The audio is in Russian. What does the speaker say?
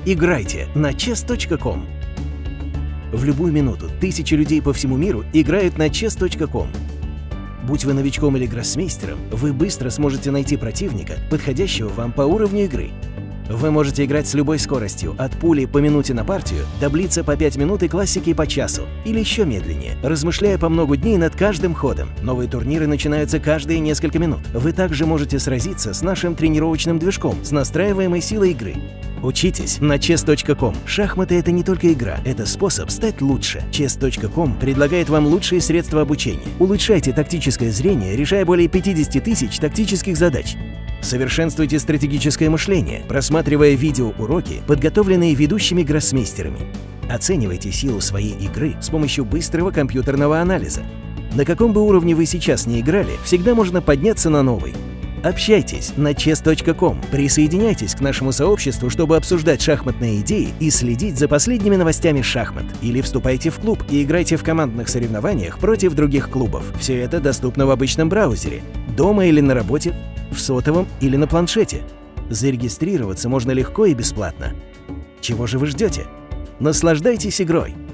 Играйте на chess.com. В любую минуту тысячи людей по всему миру играют на chess.com. Будь вы новичком или гроссмейстером, вы быстро сможете найти противника, подходящего вам по уровню игры. Вы можете играть с любой скоростью, от пули по минуте на партию до блица по 5 минут и классики по часу, или еще медленнее, размышляя по много дней над каждым ходом. Новые турниры начинаются каждые несколько минут. Вы также можете сразиться с нашим тренировочным движком с настраиваемой силой игры. Учитесь на chess.com. Шахматы — это не только игра, это способ стать лучше. Chess.com предлагает вам лучшие средства обучения. Улучшайте тактическое зрение, решая более 50 тысяч тактических задач. Совершенствуйте стратегическое мышление, просматривая видеоуроки, подготовленные ведущими гроссмейстерами. Оценивайте силу своей игры с помощью быстрого компьютерного анализа. На каком бы уровне вы сейчас не играли, всегда можно подняться на новый. Общайтесь на chess.com, присоединяйтесь к нашему сообществу, чтобы обсуждать шахматные идеи и следить за последними новостями шахмат. Или вступайте в клуб и играйте в командных соревнованиях против других клубов. Все это доступно в обычном браузере, дома или на работе, в сотовом или на планшете. Зарегистрироваться можно легко и бесплатно. Чего же вы ждете? Наслаждайтесь игрой!